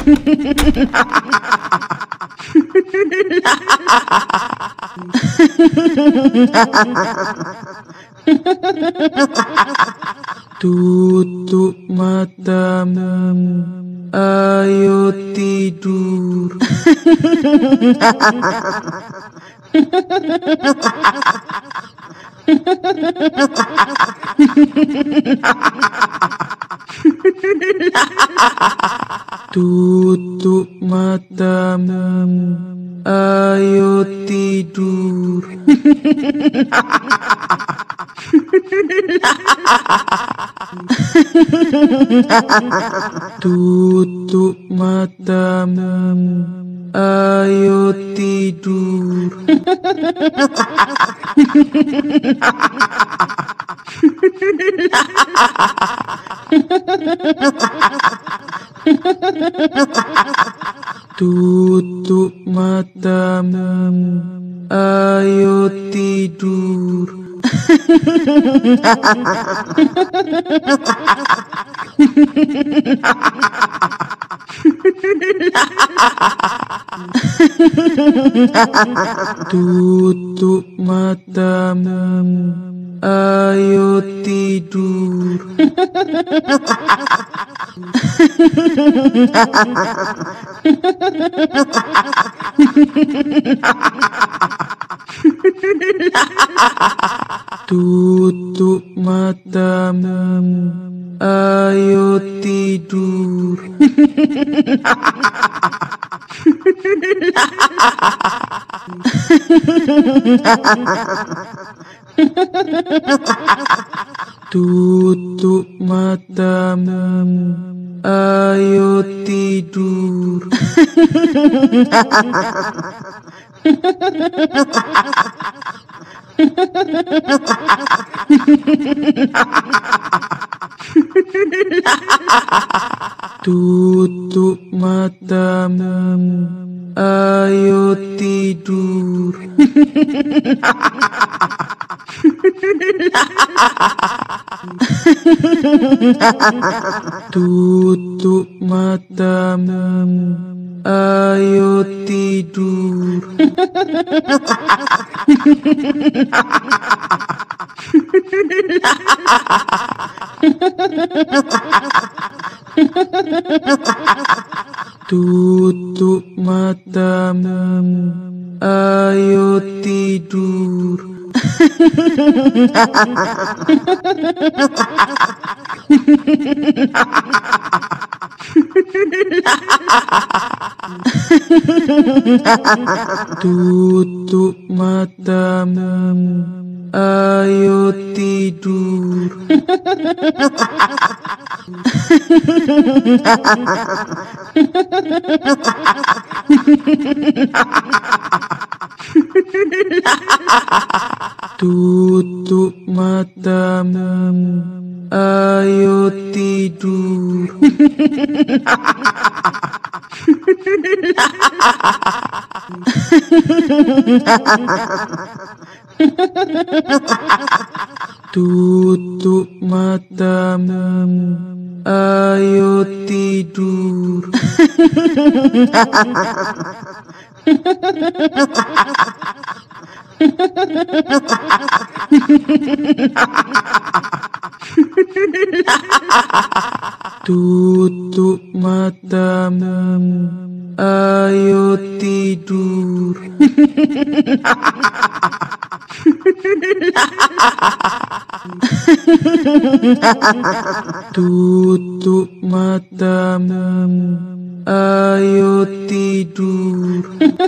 Tutup matamu, ayo tidur. Tutup matamu, ayo tidur. Tutup matamu, ayo tidur. Tutup matamu, ayo tidur. Tutup matamu, ayo tidur. Tutup matamu, ayo tidur. Tutup matamu, ayo tidur. Tutup matamu, ayo tidur. Tutup matamu, ayo tidur. Tutup matamu, ayo tidur. Tutup matamu, ayo tidur. Tutup matamu, ayo tidur. Tutup matamu, ayo tidur. Tutup matamu, ayo tidur. Tutup matamu, ayo tidur.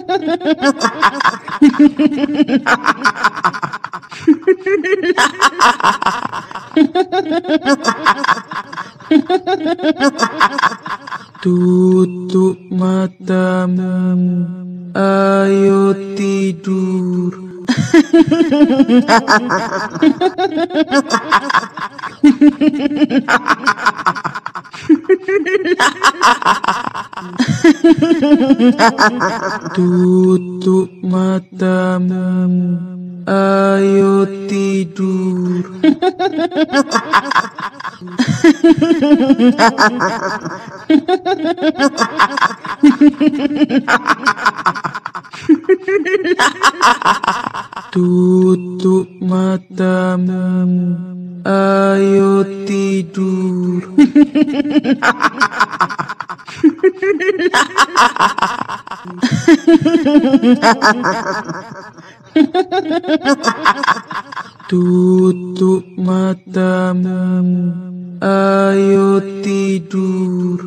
Tutup matamu, ayo tidur. Tutup matamu, ayo tidur. Tutup matamu, ayo tidur. Tutup matamu, ayo tidur.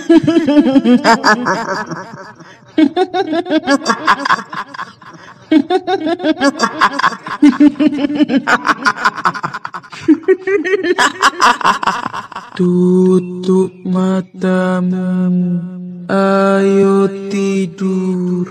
Tutup matamu, ayo tidur.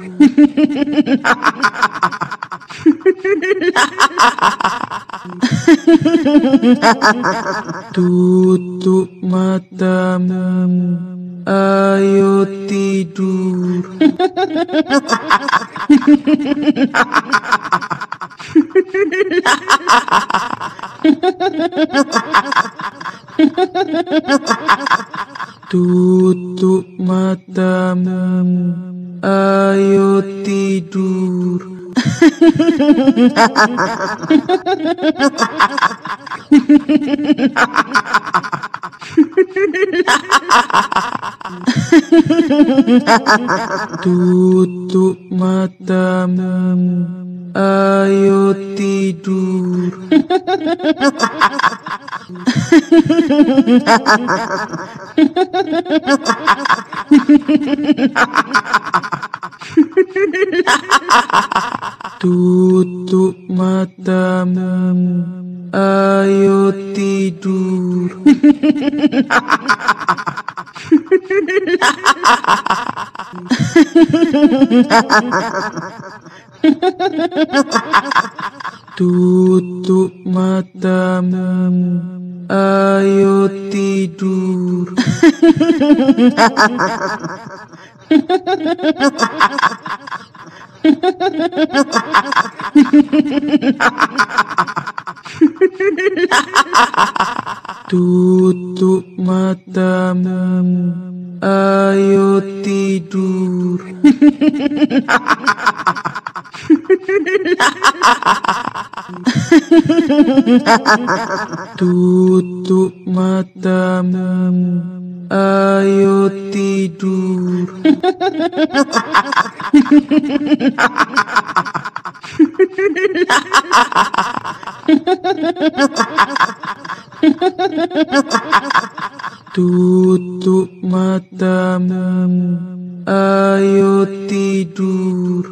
Tutup matamu, ayo tidur. Tutup matamu, ayo tidur. Tutup matamu, ayo tidur. Tutup matamu, ayo tidur. Tutup matamu, ayo tidur. Tutup matamu, ayo tidur. Tutup matamu, ayo tidur. Tutup matamu, ayo tidur.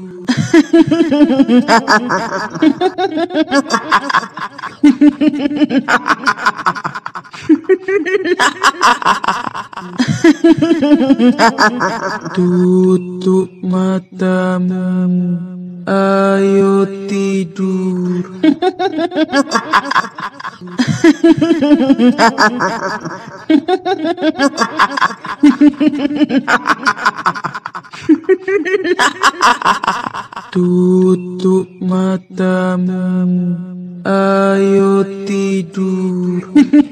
Tutup matamu, ayo tidur. Tutup matamu, ayo tidur.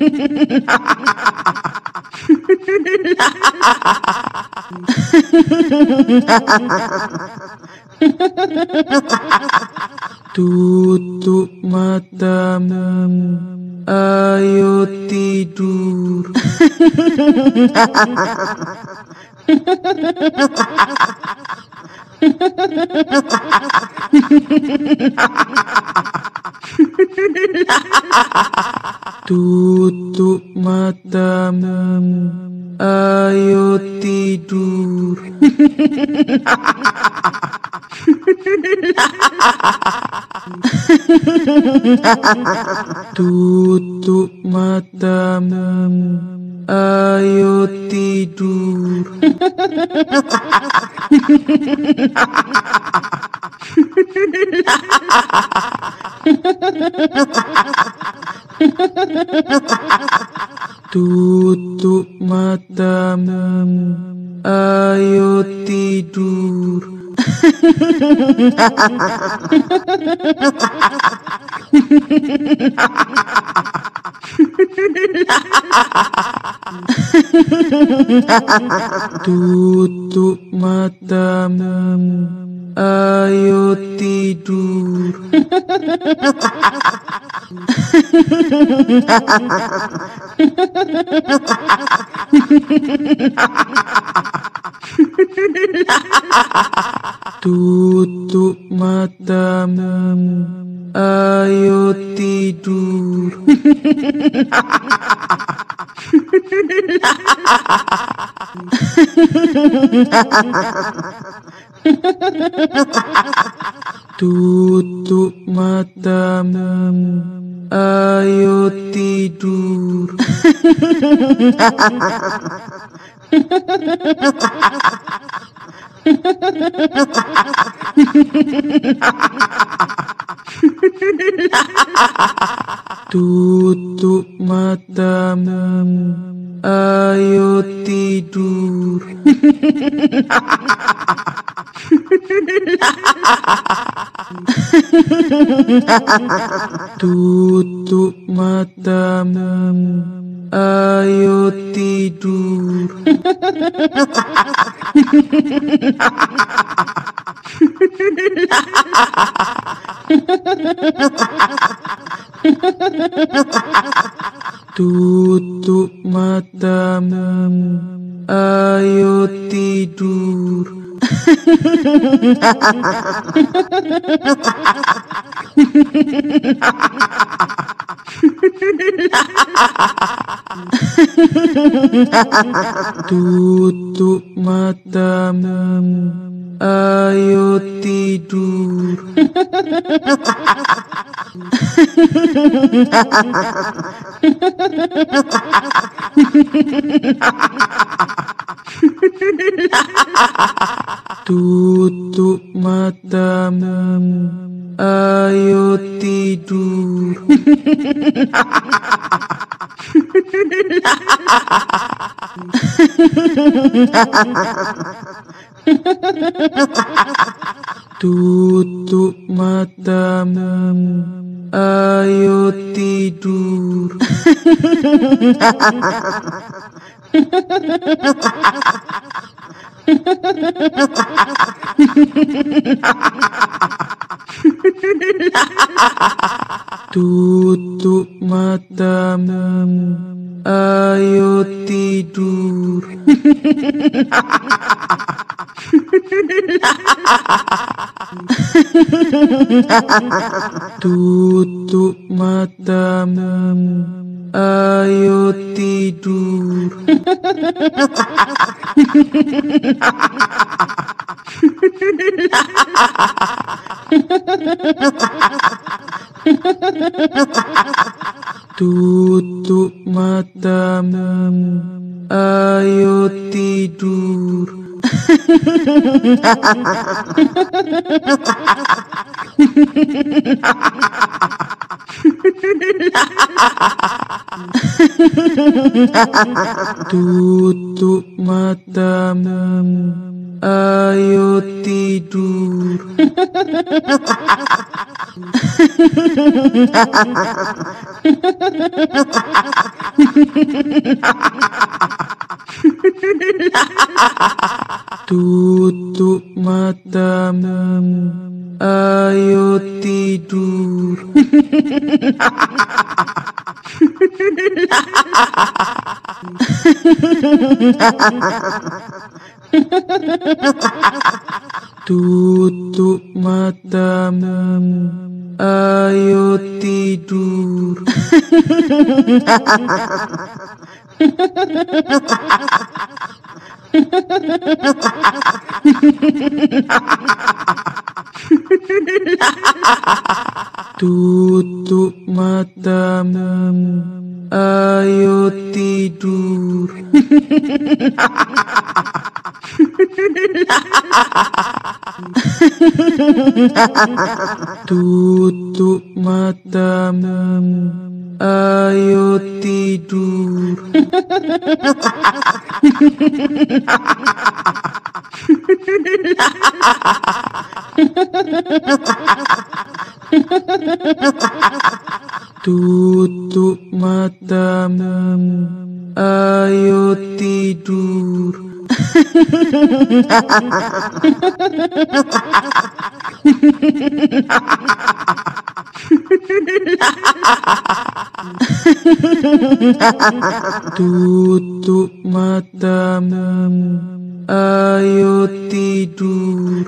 Tutup matamu, ayo tidur. Tutup matamu, ayo tidur. Tutup matamu, ayo tidur. Tutup matamu, ayo tidur. Tutup matamu, ayo tidur. Tutup matamu, ayo tidur. Tutup matamu, ayo tidur. Tutup matamu, ayo tidur. Tutup matamu, ayo tidur. Tutup matamu, ayo tidur. Tutup matamu, ayo tidur. Tutup matamu, ayo tidur. Tutup matamu, ayo tidur. Tutup matamu, ayo tidur. Tutup matamu, ayo tidur. Tutup matamu, ayo tidur. Tutup matamu, ayo tidur. Tutup matamu, ayo tidur. Tutup matamu, ayo tidur. Tutup matamu, ayo tidur. Tutup matamu, ayo tidur. Tutup matamu, ayo tidur. Tutup matamu, ayo tidur.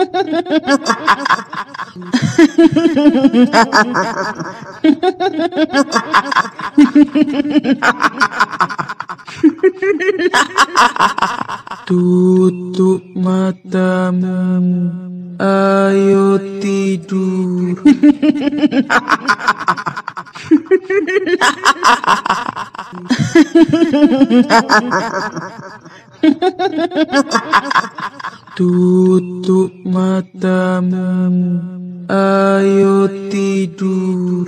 Tutup matamu, ayo tidur. Tutup matamu, ayo tidur.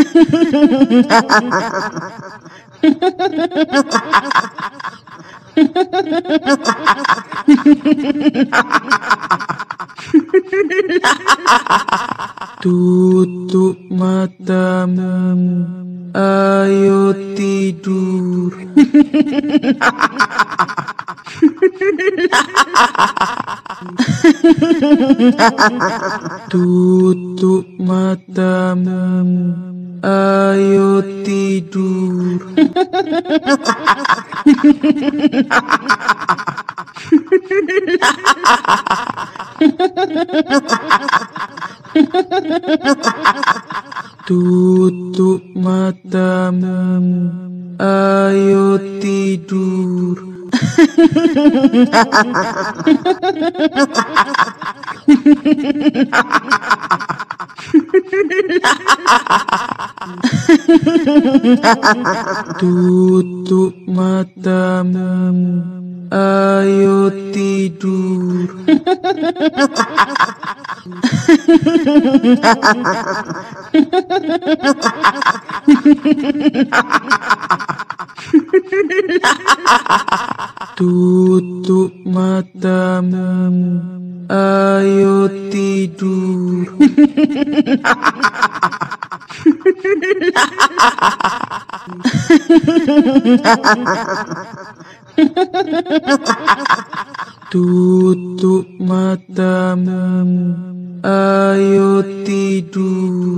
Tutup matamu, ayo tidur. Tutup matamu, ayo tidur. Tutup matamu, ayo tidur. Tutup matamu, ayo tidur. Tutup matamu, ayo tidur. Tutup matamu, ayo tidur.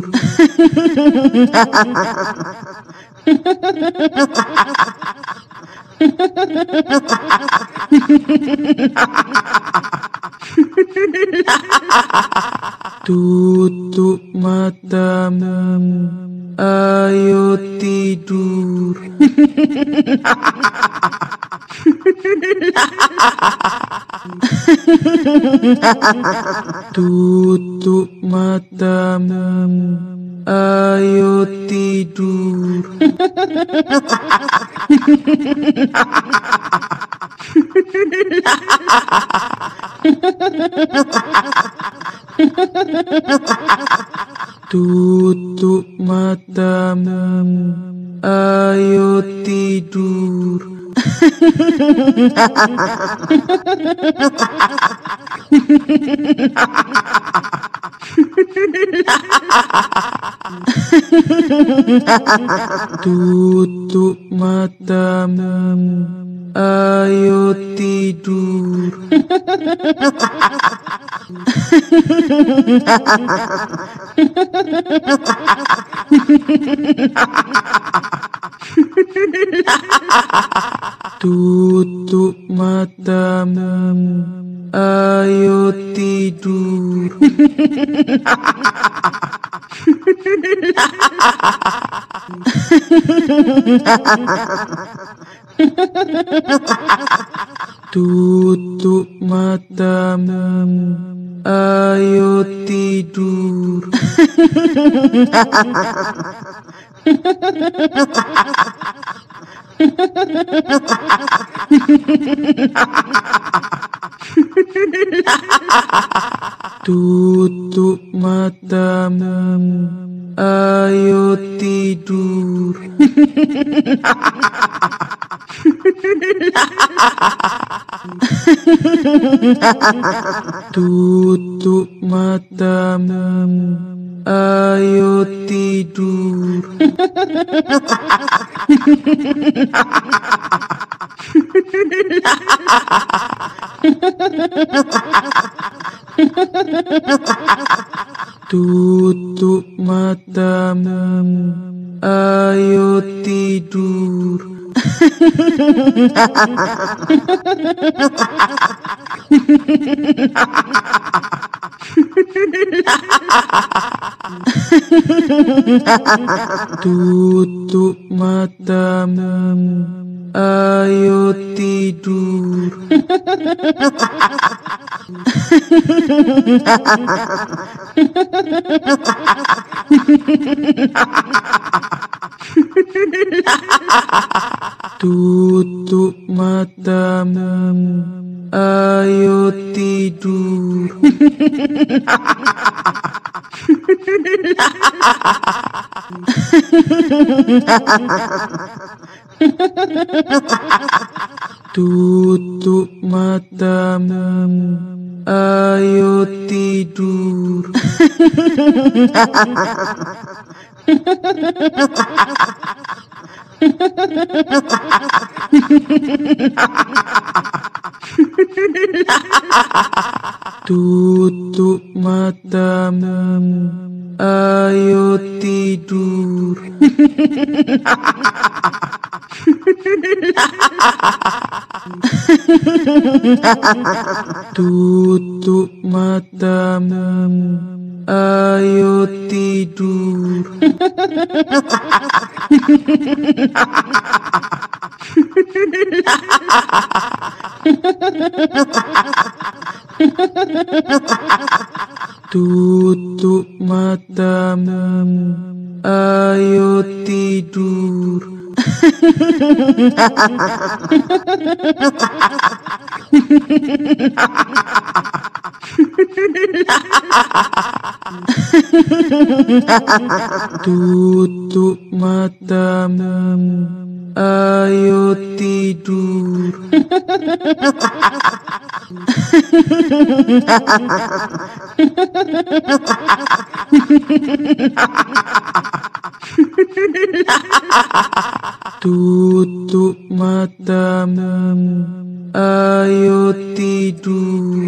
Tutup matamu, ayo tidur. Tutup matamu, ayo tidur. Tutup matamu, ayo tidur. Tutup matamu, ayo tidur. Tutup matamu, ayo tidur. Tutup matamu, ayo tidur. Tutup matamu, ayo tidur. Tutup matamu, ayo tidur. Tutup matamu, ayo tidur. Tutup matamu, ayo tidur. Tutup matamu, ayo tidur. Tutup matamu, ayo tidur. Tutup matamu, ayo tidur. Tutup matamu, ayo tidur. Tutup matamu, ayo tidur. Tutup matamu, ayo tidur. Tutup matamu, ayo tidur.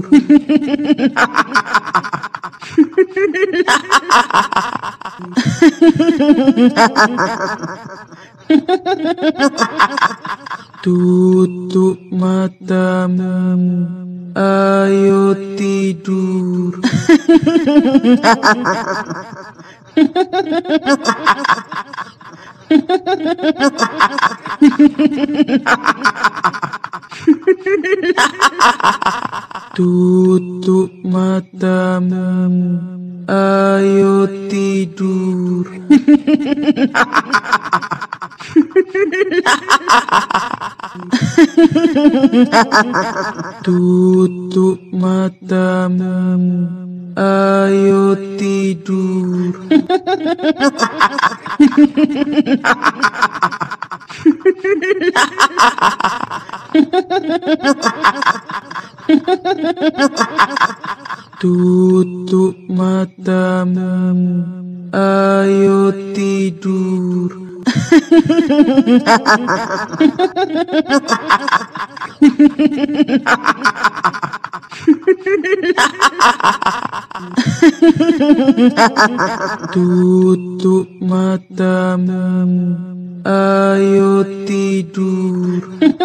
Tutup matamu, ayo tidur. Tutup matamu, ayo tidur. Tutup matamu, ayo tidur. Tutup matamu, ayo tidur. Tutup matamu, ayo tidur.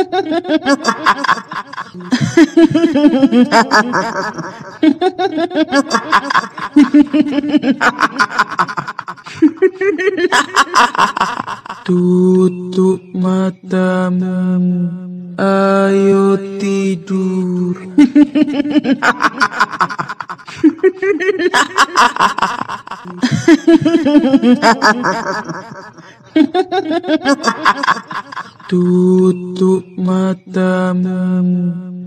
Tutup matamu, ayo tidur. Tutup matamu,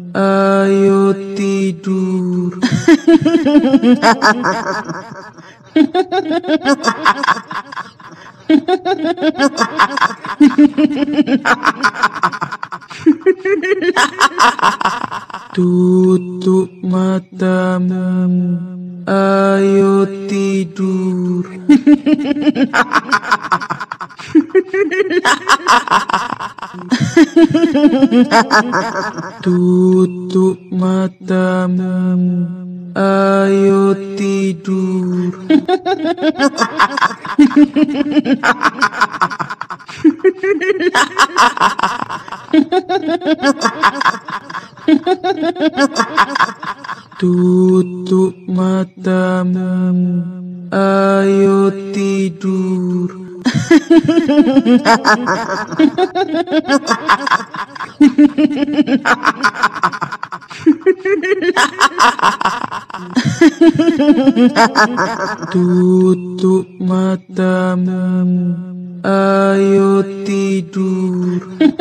ayo tidur. Tutup matamu, ayo tidur. Tutup matamu, ayo tidur. Tutup matamu, ayo tidur. Tutup matamu, ayo tidur.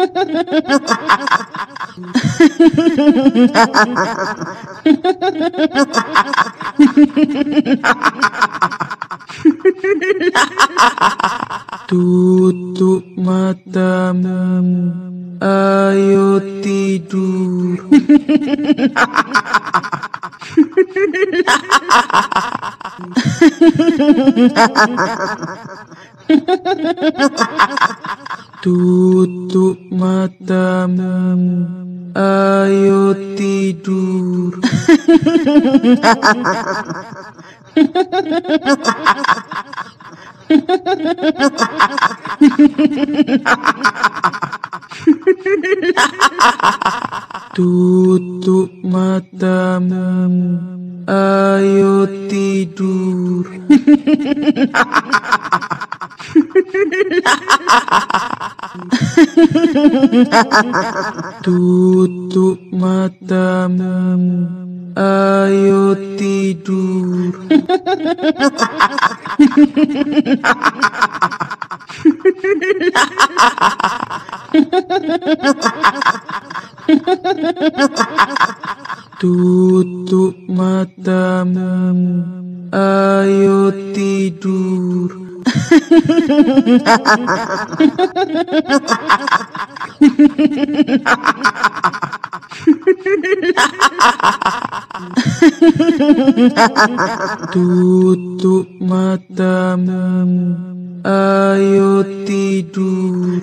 Tutup matamu, ayo tidur. Tutup matamu, ayo tidur. Tutup matamu, ayo tidur. Tutup matamu, ayo tidur. Tutup matamu, ayo tidur. Tutup matamu, ayo tidur.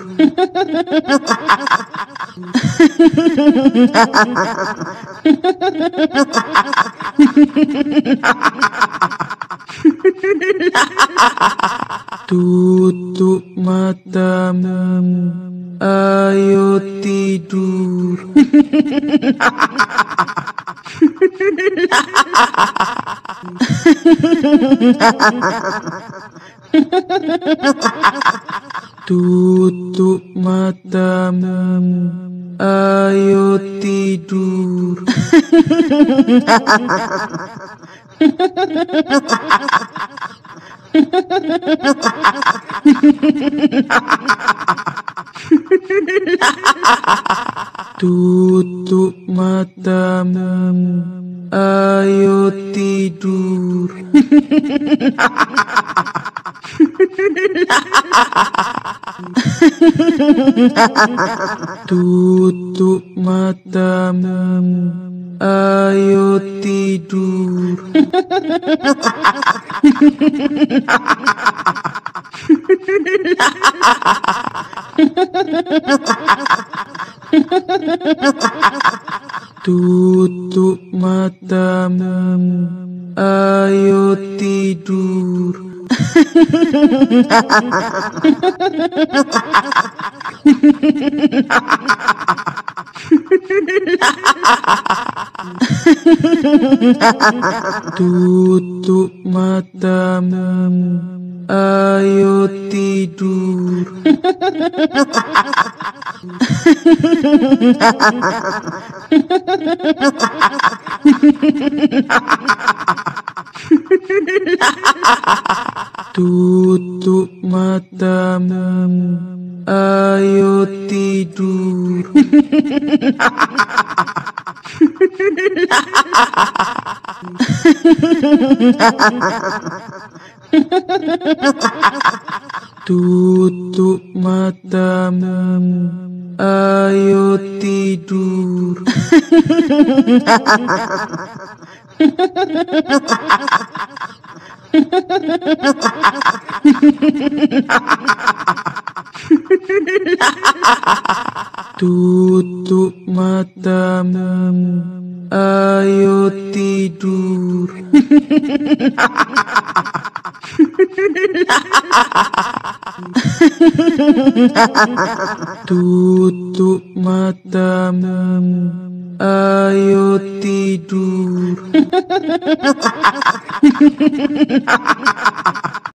Tutup matamu, ayo tidur. Tutup matamu, ayo tidur. Tutup matamu, ayo tidur. Tutup matamu, ayo tidur. Tutup matamu, ayo tidur. Tutup matamu, ayo tidur. Tutup matamu, ayo tidur. Tutup matamu, ayo tidur. Tutup matamu, ayo tidur. Tutup matamu, ayo tidur.